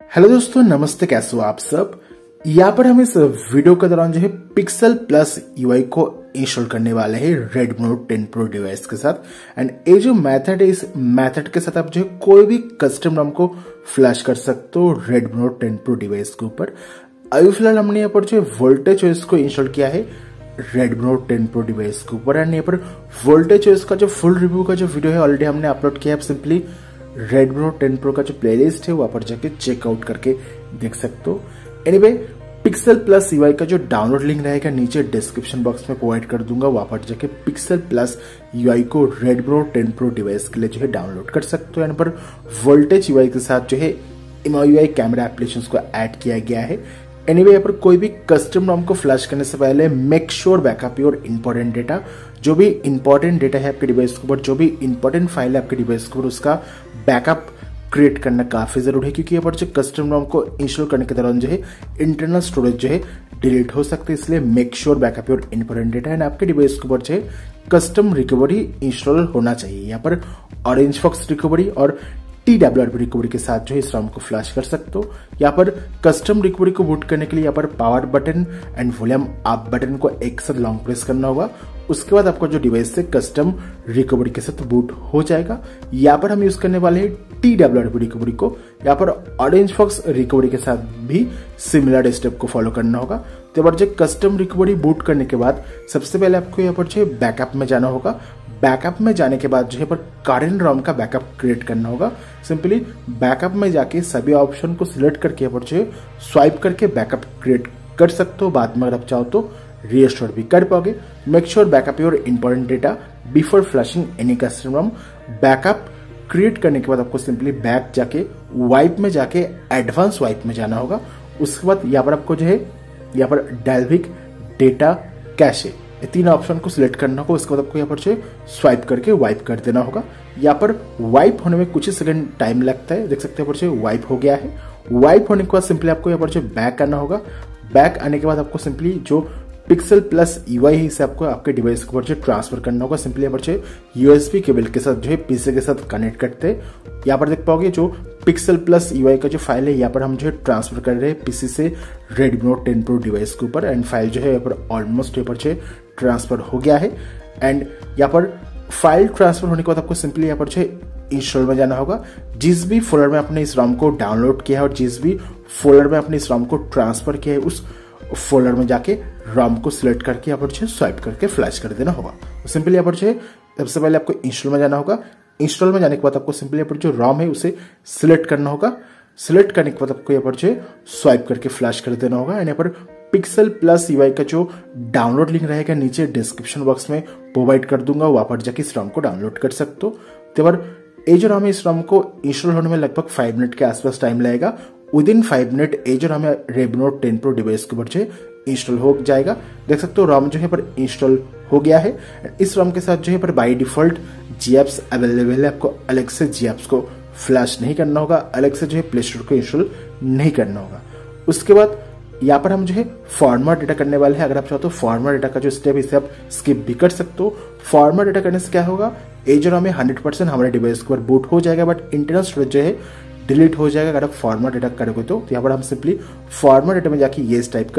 Hello दोस्तों, नमस्ते। कैसे हो आप सब। यहाँ पर हम इस वीडियो के दौरान जो है पिक्सल प्लस यूआई को इंस्टॉल करने वाले हैं Redmi Note 10 Pro डिवाइस के साथ। एंड ये जो मेथड है, इस मेथड के साथ आप जो है कोई भी कस्टम रॉम को फ्लैश कर सकते हो Redmi Note 10 Pro डिवाइस के ऊपर। अभी फिलहाल हमने यहाँ पर जो वोल्टेज चॉइस को इंस्टॉल किया है Redmi Note 10 Pro डिवाइस के ऊपर। एंड यहाँ पर वोल्टेज चॉइस का जो फुल रिव्यू का जो वीडियो है ऑलरेडी हमने अपलोड किया है। आप सिंपली Redmi Note 10 Pro का जो प्लेलिस्ट है वहां पर जाके चेकआउट करके देख सकते हो। एनीवे पिक्सल प्लस यूआई का जो डाउनलोड लिंक रहेगा नीचे डिस्क्रिप्शन बॉक्स में प्रोवाइड कर दूंगा। वहां पर जाके पिक्सल प्लस यूआई को Redmi Note 10 Pro डिवाइस के लिए जो है डाउनलोड कर सकते हो। यहाँ पर वोल्टेज यूआई के साथ जो है MIUI कैमरा एप्लीकेशंस को ऐड किया गया है। एनीवे यहाँ पर कोई भी कस्टम रॉम को फ्लैश करने से पहले make sure backup your important data. जो भी इंपॉर्टेंट डेटा है आपके डिवाइस के ऊपर, जो भी इंपॉर्टेंट फाइल है आपके डिवाइस के ऊपर, उसका बैकअप क्रिएट करना काफी जरूरी है। क्योंकि यहाँ पर जो कस्टम रॉम को इंस्टॉल करने के दौरान जो है इंटरनल स्टोरेज जो है डिलीट हो सकती है। इसलिए make sure backup your important data and आपके डिवाइस के ऊपर जो है कस्टम रिकवरी इंस्टॉल होना चाहिए। यहाँ पर ऑरेंज फॉक्स रिकवरी और TWRP रिकवरी के साथ जो है इस रॉम को फ्लैश कर सकते हो। यहाँ पर कस्टम रिकवरी को बूट करने के लिए यहाँ पर power button and volume up button को एक साथ लॉन्ग प्रेस करना होगा। उसके बाद आपका जो डिवाइस से कस्टम रिकवरी के साथ बूट हो जाएगा। यहाँ पर हम यूज करने वाले हैं TWRP रिकवरी को। यहाँ पर ऑरेंज फॉक्स रिकवरी के साथ भी सिमिलर स्टेप को फॉलो करना होगा। तो यहाँ पर जो कस्टम रिकवरी बूट करने के बाद सबसे पहले आपको यहाँ पर जो बैकअप में जाना होगा। बैकअप में जाने के बाद जो है पर करंट रॉम का बैकअप क्रिएट करना होगा। सिंपली बैकअप में जाके सभी ऑप्शन को सिलेक्ट करके यहाँ पर जो है स्वाइप करके बैकअप क्रिएट कर सकते हो। बाद में अगर आप चाहो तो रीस्टोर भी कर पाओगे। Make sure backup your important data before flashing any custom ROM. Backup create करने के बाद आपको सिंपली बैक जाके वाइप में जाके एडवांस वाइप में जाना होगा। उसके बाद यहाँ पर आपको जो है यहाँ पर डायनेमिक डेटा कैशे ये तीन ऑप्शन को सिलेक्ट करना होगा। उसके बाद आपको यहाँ पर जो स्वाइप करके वाइप कर देना होगा। यहाँ पर वाइप होने में कुछ ही सेकंड टाइम लगता है। देख सकते हैं यहाँ पर जो वाइप हो गया है। वाइप होने के बाद सिंपली आपको यहाँ पर जो बैक आना होगा। बैक आने के बाद आपको सिंपली जो पिक्सल प्लस यूआई है इसे आपको आपके डिवाइस के ऊपर जो ट्रांसफर करना होगा। सिंपली यहाँ पर जो USB केबल के साथ जो है पीसी के साथ कनेक्ट करते हैं। यहाँ पर देख पाओगे जो पिक्सल प्लस यूआई का जो फाइल है यहाँ पर हम जो है ट्रांसफर कर रहे हैं पीसी से Redmi Note 10 Pro डिवाइस के ऊपर। एंड फाइल जो है यहाँ पर ऑलमोस्ट यहाँ पर जो ट्रांसफर हो गया है। एंड यहाँ पर फाइल ट्रांसफर होने के बाद आपको सिंपली यहाँ पर जो इंस्टॉल में जाना होगा। जिस भी फोल्डर में आपने इस रॉम को डाउनलोड किया है और जिस भी फोल्डर में आपने इस रॉम को ट्रांसफर किया है उस फोल्डर में जाके रॉम को सिलेक्ट करके यहाँ पर जो स्वाइप करके फ्लैश कर देना होगा। तो सिंपली यहाँ पर जो सबसे पहले आपको इंस्टॉल में जाना होगा। इंस्टॉल में जाने के बाद आपको सिंपली यहाँ पर जो रॉम है उसे सिलेक्ट करना होगा। सिलेक्ट करने के बाद आपको यहाँ पर जो स्वाइप करके फ्लैश कर देना होगा। एंड यहाँ पर पिक्सल प्लस यूआई का जो डाउनलोड लिंक रहेगा नीचे डिस्क्रिप्शन बॉक्स में प्रोवाइड कर दूंगा। वहां पर जाके इस रॉम को डाउनलोड कर सकते हो। तो ये जो रॉम है इस रॉम को इंस्टॉल होने में लगभग 5 मिनट के आसपास टाइम लगेगा। विदिन 5 मिनट ये जो रॉम है Redmi Note 10 Pro डिवाइस के ऊपर जो इंस्टॉल हो जाएगा। देख सकते हो रॉम जो है पर इंस्टॉल हो गया है। इस रॉम के साथ जो है पर बाय डिफॉल्ट GApps अवेलेबल है। आपको अलग से GApps को फ्लैश नहीं करना होगा, अलग से जो है प्ले स्टोर को इंस्टॉल नहीं करना होगा। उसके बाद यहाँ पर हम जो है फॉर्मेट डेटा करने वाले हैं। अगर आप चाहो तो फॉर्मेट डेटा का जो स्टेप है इसे आप स्किप भी कर सकते हो। फॉर्मेट डेटा करने से क्या होगा, ये जो रॉम है 100% हमारे डिवाइस के ऊपर बूट हो जाएगा, बट इंटरनल स्टोरेज जो है डिलीट हो जाएगा अगर आप फॉर्मेट डेटा करोगे तो। यहाँ पर हम सिंपली फॉर्मेट डेटा में जाके ये स्टेप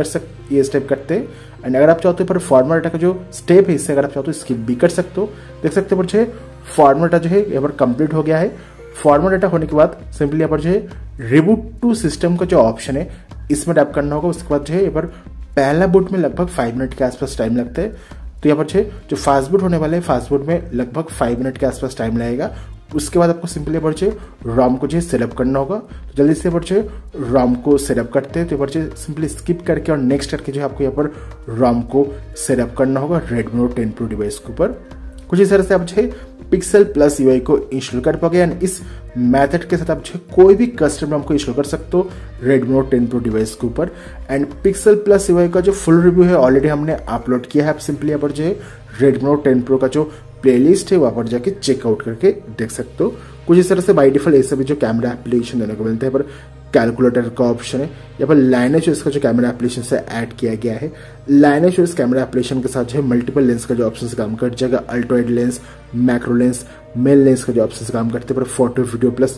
करते हैं। एंड अगर आप चाहते हो पर फॉर्मेट डेटा का जो स्टेप है इससे अगर आप चाहते हो स्किप भी कर सकते हो। देख सकते हो पर फॉर्मेट डेटा जो है यहाँ पर कंप्लीट हो गया है। फॉर्मेट डेटा होने के बाद सिंपली यहाँ पर जो है रिबूट टू सिस्टम का जो ऑप्शन है इसमें टैप करना होगा। उसके बाद जो है यहाँ पर पहला बूट में लगभग 5 मिनट के आसपास टाइम लगता है। तो यहाँ पर जो फास्ट बूट होने वाला है फास्ट बूट में लगभग 5 मिनट के आसपास टाइम लगेगा। उसके बाद आपको सिंपली यहाँ पर रॉम को जो सेटअप करना होगा। तो जल्दी से यहाँ पर रॉम को सेटअप करते हैं। तो यहाँ पर सिंपली स्किप करके और नेक्स्ट करके जो आपको यहाँ पर रॉम को सेटअप करना होगा Redmi Note 10 Pro डिवाइस के ऊपर। कुछ इस तरह से आप जो है पिक्सल प्लस यूआई को इंस्टॉल कर पाओगे। एंड इस मेथड के साथ आप जो कोई भी कस्टम रॉम को इंस्टॉल कर सकते हो Redmi Note 10 Pro डिवाइस के ऊपर। एंड पिक्सल प्लस यूआई का जो फुल रिव्यू है ऑलरेडी हमने अपलोड किया है। आप सिंपली यहाँ पर जो है Redmi Note 10 Pro का जो प्लेलिस्ट है वहां पर जाके चेकआउट करके देख सकते हो। कुछ इस तरह से बाय डिफॉल्ट ऐसे भी जो कैमरा एप्लीकेशन देने को मिलता है। पर कैलकुलेटर का ऑप्शन है, यहाँ पर लाइनेज इसका जो कैमरा एप्लीकेशन से ऐड किया गया है। लाइनेज इस कैमरा एप्लीकेशन के साथ जो है मल्टीपल लेंस का जो ऑप्शन से काम कर जाएगा। Ultra wide lens, macro lens, main lens का जो ऑप्शन से काम करते हैं। पर photo video plus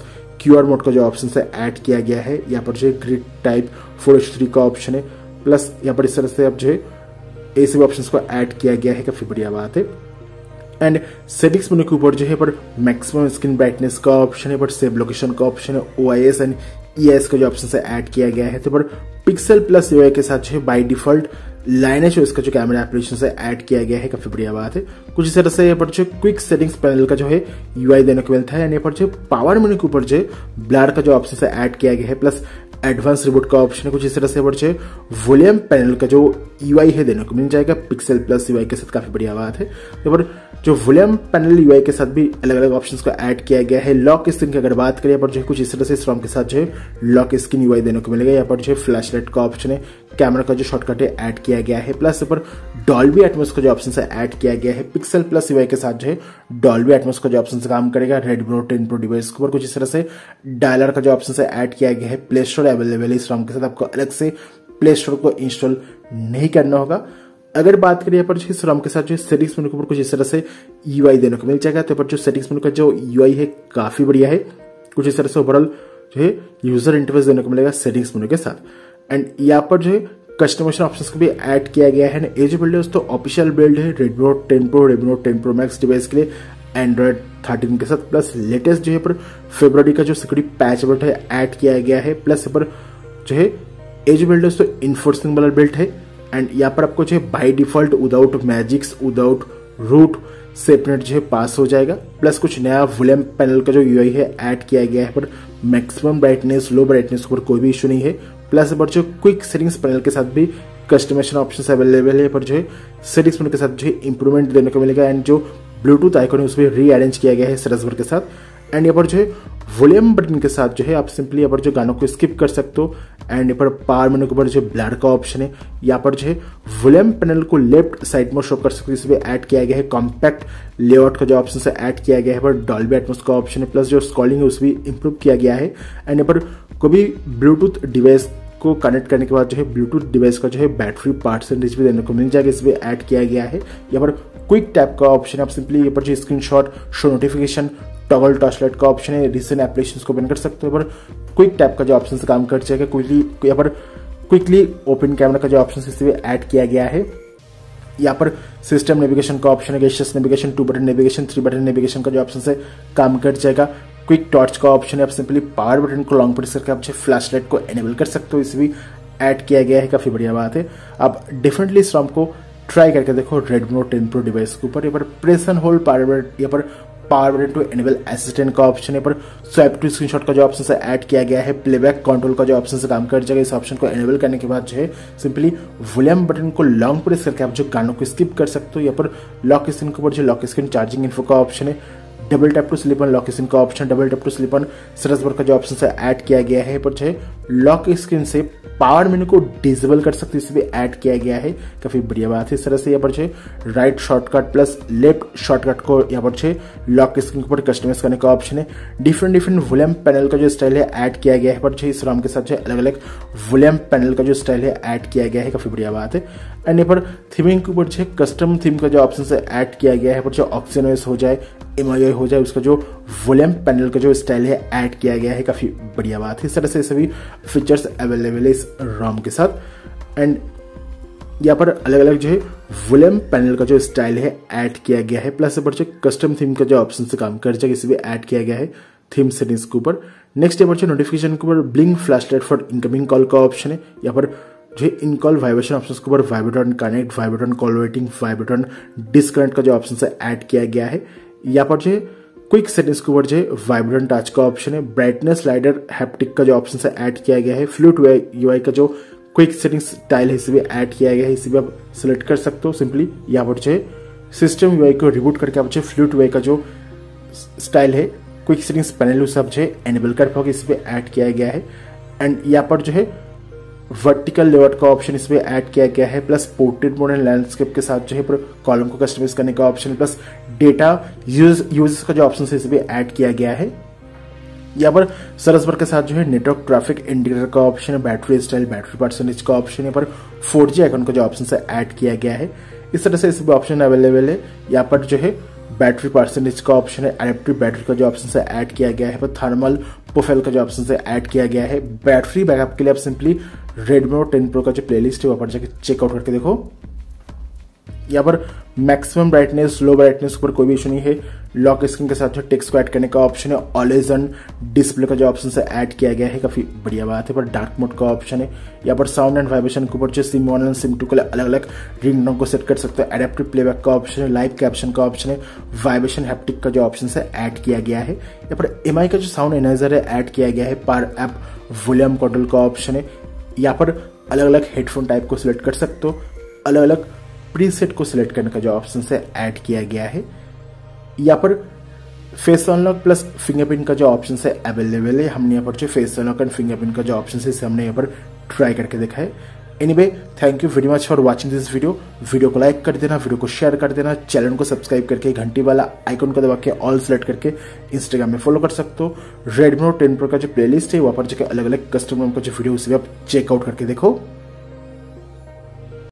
QR mode का जो ऑप्शन है ऐड किया गया है। यहाँ पर जो है ग्रिड टाइप 4:3 का ऑप्शन है, प्लस यहाँ पर इस तरह से अब जो है ये सभी ऑप्शंस को ऐड किया गया है, काफी बढ़िया बात है। एंड सेटिंग्स मेनू के ऊपर जो है पर मैक्सिमम स्क्रीन ब्राइटनेस का ऑप्शन है, पर सेव लोकेशन का ऑप्शन है, OIS एंड EIS का जो ऑप्शन है ऐड किया गया है। तो पर पिक्सल प्लस UI के साथ जो है बाय डिफॉल्ट लाइनेज इसका जो कैमरा एप्लीकेशन से ऐड किया गया है, काफी बढ़िया बात है। कुछ इस तरह से यहाँ पर जो क्विक सेटिंग्स पैनल का जो है UI देने को मिलता है। एंड यहाँ पर जो पावर मेनू के ऊपर जो ब्लर का जो ऑप्शन है ऐड किया गया है, प्लस एडवांस रिबूट का ऑप्शन है। कुछ इस तरह से यहाँ पर वॉल्यूम पैनल का जो UI है देने को मिल जाएगा पिक्सल प्लस UI के साथ, काफी बढ़िया बात है। यहाँ पर जो वॉल्यूम पैनल UI के साथ भी अलग अलग ऑप्शंस को ऐड किया गया है। लॉक स्क्रीन की अगर बात करें, यहाँ पर जो कुछ इस तरह से स्ट्रॉम के साथ जो है लॉक स्क्रीन UI देने को मिलेगा। यहाँ पर जो फ्लैश लाइट का ऑप्शन है, कैमरा का जो शॉर्टकट है ऐड किया गया है, प्लस यहाँ पर डॉल्बी एटमॉस का जो ऑप्शन है ऐड किया गया है। पिक्सल प्लस UI के साथ जो है डॉल्बी एटमॉस का जो ऑप्शन से काम करेगा Redmi Note 10 Pro डिवाइस के ऊपर। कुछ इस तरह से डायलर का जो ऑप्शन है ऐड किया गया है। प्ले स्टोर अवेलेबल है इस ROM के साथ, आपको अलग से प्ले स्टोर को इंस्टॉल नहीं करना होगा। अगर बात करें यहाँ पर इस ROM के साथ जो सेटिंग्स मेनू के ऊपर कुछ इस तरह से UI देने को मिल जाएगा। तो पर जो सेटिंग्स मेनू का जो UI है काफी बढ़िया है। कुछ इस तरह से ओवरऑल जो है यूजर इंटरफेस देने को मिलेगा सेटिंग्स मेनू के साथ। एंड यहाँ पर जो है कस्टमाइजेशन ऑप्शंस को भी ऐड किया गया है। ये जो बिल्ड है तो ऑफिशियल बिल्ड है Redmi Note 10 Pro, Redmi Note 10 Pro Max device के लिए Android 13 के साथ, प्लस लेटेस्ट जो है पर फरवरी का जो सिक्योरिटी पैच अपडेट है ऐड किया गया है। प्लस यहाँ पर जो है ये जो बिल्ड है तो इन्फोर्सिंग वाला बिल्ड है। एंड यहाँ पर आपको जो है by default without Magisk without root SafetyNet जो है पास हो जाएगा। प्लस कुछ नया वॉल्यूम पैनल का जो UI है ऐड किया गया है, पर मैक्सिमम ब्राइटनेस लो ब्राइटनेस पर कोई भी इशू नहीं है। प्लस पर जो क्विक सेटिंग्स पैनल के साथ भी कस्टमाइजेशन ऑप्शंस अवेलेबल है, पर जो है सेटिंग्स पैनल के साथ जो है इंप्रूवमेंट देने को मिलेगा। एंड जो ब्लूटूथ आइकन है उसमें रीअरेंज किया गया है सरसवर के साथ। एंड यहाँ पर जो है वॉल्यूम बटन के साथ जो है आप सिंपली यहाँ पर जो गानों को स्किप कर सकते हो। एंड यहाँ पर पावर मेनू के ऊपर जो ब्लर का ऑप्शन है, यहाँ पर जो है वॉल्यूम पैनल को लेफ्ट साइड में शो कर सकते हो, इसमें ऐड किया गया है। कॉम्पैक्ट लेआउट का जो ऑप्शन है ऐड किया गया है, पर डॉल्बी एटमॉस का ऑप्शन है, प्लस जो स्क्रॉलिंग है उस भी इंप्रूव किया गया है। एंड यहाँ पर कोई भी ब्लूटूथ डिवाइस को कनेक्ट करने के बाद जो है ब्लूटूथ डिवाइस का जो है बैटरी परसेंटेज भी देने को मिल जाएगा, इसमें ऐड किया गया है। यहाँ पर क्विक टैप का ऑप्शन है, आप सिंपली यहाँ पर जो screenshot show notification toggle torch light का ऑप्शन है, रिसेंट एप्लीकेशंस को ओपन कर सकते हो। पर क्विक टैप का जो ऑप्शन से काम कर जाएगा। क्विकली यहाँ पर क्विकली ओपन कैमरा का जो ऑप्शन है इसमें ऐड किया गया है। यहाँ पर सिस्टम नेविगेशन का ऑप्शन है, gestures navigation, 2 button navigation, 3 button navigation का जो ऑप्शन है काम कर जाएगा। क्विक टॉर्च का ऑप्शन है, आप सिंपली पावर बटन को लॉन्ग प्रेस करके आप जो फ्लैश लाइट को एनेबल कर सकते हो, इसे भी ऐड किया गया है, काफी बढ़िया बात है। आप डिफरेंटली इस ROM को ट्राई करके देखो Redmi Note 10 Pro डिवाइस के ऊपर। यहाँ पर प्रेस एंड होल्ड यहाँ पर power button to enable assistant का ऑप्शन है, पर स्वैप टू स्क्रीनशॉट का जो ऑप्शन है ऐड किया गया है। प्लेबैक कंट्रोल का जो ऑप्शन से काम कर जाएगा। इस ऑप्शन को एनेबल करने के बाद जो है सिंपली वॉल्यूम बटन को लॉन्ग प्रेस करके आप जो गानों को स्किप कर सकते हो। यहाँ पर लॉक स्क्रीन के ऊपर जो लॉक स्क्रीन चार्जिंग इन्फो का ऑप्शन है, double tap to sleep on lock screen का option, double tap to sleep on search bar का जो ऑप्शन है ऐड किया गया है। पर जो है लॉक स्क्रीन से पावर मेनू को डिसेबल कर सकते हो, इसे भी ऐड किया गया है, काफी बढ़िया बात है। इस तरह से यहाँ पर जो right shortcut plus left shortcut को यहाँ पर जो लॉक स्क्रीन के ऊपर कस्टमाइज करने का ऑप्शन है। डिफरेंट वॉल्यूम पैनल का जो स्टाइल है ऐड किया गया है, पर जो इस ROM के साथ जो अलग अलग वॉल्यूम पैनल का जो स्टाइल है ऐड किया गया है, काफी बढ़िया बात है। एंड यहाँ पर थीमिंग के ऊपर जो कस्टम थीम का जो ऑप्शन है ऐड किया गया है, पर जो ऑक्सीनोइस हो जाए, MIUI हो जाए, उसका जो वॉल्यूम पैनल का जो स्टाइल है ऐड किया गया है, काफी बढ़िया बात है। इस तरह से सभी फीचर्स अवेलेबल है इस ROM के साथ। एंड यहाँ पर अलग अलग जो है वॉल्यूम पैनल का जो स्टाइल है ऐड किया गया है, प्लस यहाँ पर जो कस्टम थीम का जो ऑप्शन से काम कर जाएगा, इसे भी ऐड किया गया है थीम सेटिंग्स के ऊपर। नेक्स्ट यहाँ पर जो नोटिफिकेशन के ऊपर blink flash light for incoming call का ऑप्शन है। यहाँ पर जो इन कॉल वाइब्रेशन ऑप्शन के ऊपर vibrate connect, vibrate call waiting, vibrate disconnect का जो ऑप्शन है ऐड किया गया है। यहाँ पर जो है क्विक सेटिंग्स के ऊपर जो है वाइब्रेंट टच का ऑप्शन है, ब्राइटनेस स्लाइडर हैप्टिक का जो ऑप्शन है ऐड किया गया है। फ्लूइड UI का जो क्विक सेटिंग्स स्टाइल है इसे भी ऐड किया गया है, इसे भी आप सिलेक्ट कर सकते हो सिंपली। यहाँ पर जो है सिस्टम UI को रिबूट करके आप जो फ्लूइड UI का जो स्टाइल है क्विक सेटिंग्स पैनल उसे आप जो है एनेबल कर पाओगे, इसे भी ऐड किया गया है। एंड यहाँ पर जो है वर्टिकल लेआउट का ऑप्शन इसमें ऐड किया गया है, plus portrait mode and landscape के साथ जो है कॉलम को कस्टमाइज करने का ऑप्शन, प्लस डेटा यूजेस का जो ऑप्शन है इसमें ऐड किया गया है। यहाँ पर सर्च बार के साथ जो है नेटवर्क ट्रैफिक इंडिकेटर का ऑप्शन है, बैटरी स्टाइल, बैटरी परसेंटेज का ऑप्शन है, पर 4G आइकन का जो ऑप्शन है ऐड किया गया है। इस तरह से इस ऑप्शन अवेलेबल है। यहाँ पर जो है बैटरी परसेंटेज का ऑप्शन है, एडेप्टिव बैटरी का जो ऑप्शन है ऐड किया गया है, पर थर्मल प्रोफाइल का जो ऑप्शन है ऐड किया गया है। बैटरी बैकअप के लिए आप सिंपली Redmi Note 10 Pro का जो प्लेलिस्ट है वहां पर जाकर चेकआउट करके देखो। यहाँ पर मैक्सिमम ब्राइटनेस, लो ब्राइटनेस ऊपर कोई भी इशू नहीं है। लॉक स्क्रीन के साथ जो टेक्स्ट को ऐड करने का ऑप्शन है, ऑलवेज ऑन डिस्प्ले का जो ऑप्शन है ऐड किया गया है, काफी बढ़िया बात है। पर डार्क मोड का ऑप्शन है। यहाँ पर साउंड एंड वाइब्रेशन के ऊपर जो सिम 1 और सिम 2 के लिए अलग अलग रिंगटोन को सेट कर सकते हो। एडेप्टिव प्लेबैक का ऑप्शन है, लाइव कैप्शन का ऑप्शन है, वाइब्रेशन हैप्टिक का जो ऑप्शन है ऐड किया गया है। यहाँ पर MI का जो साउंड एनालाइजर है ऐड किया गया है। पावर ऐप वॉल्यूम कंट्रोल का ऑप्शन है। यहाँ पर अलग अलग हेडफोन टाइप को सिलेक्ट कर सकते हो। अलग अलग प्रीसेट को सिलेक्ट करने का जो ऑप्शन है ऐड किया गया है। यहाँ पर फेस अनलॉक प्लस फिंगरप्रिंट का जो ऑप्शन है अवेलेबल है। हमने यहाँ पर जो फेस अनलॉक एंड फिंगरप्रिंट का जो ऑप्शन है इसे हमने यहाँ पर ट्राई करके देखा है। Anyway, thank you very much for watching this video. Video को लाइक कर देना, वीडियो को शेयर कर देना, चैनल को सब्सक्राइब करके घंटी वाला आइकन को दबा के ऑल सेलेक्ट करके इंस्टाग्राम में फॉलो कर सकते हो। Redmi Note 10 Pro का जो प्लेलिस्ट है वहां पर जाकर अलग अलग कस्टमर का जो वीडियो उसे आप चेकआउट करके देखो।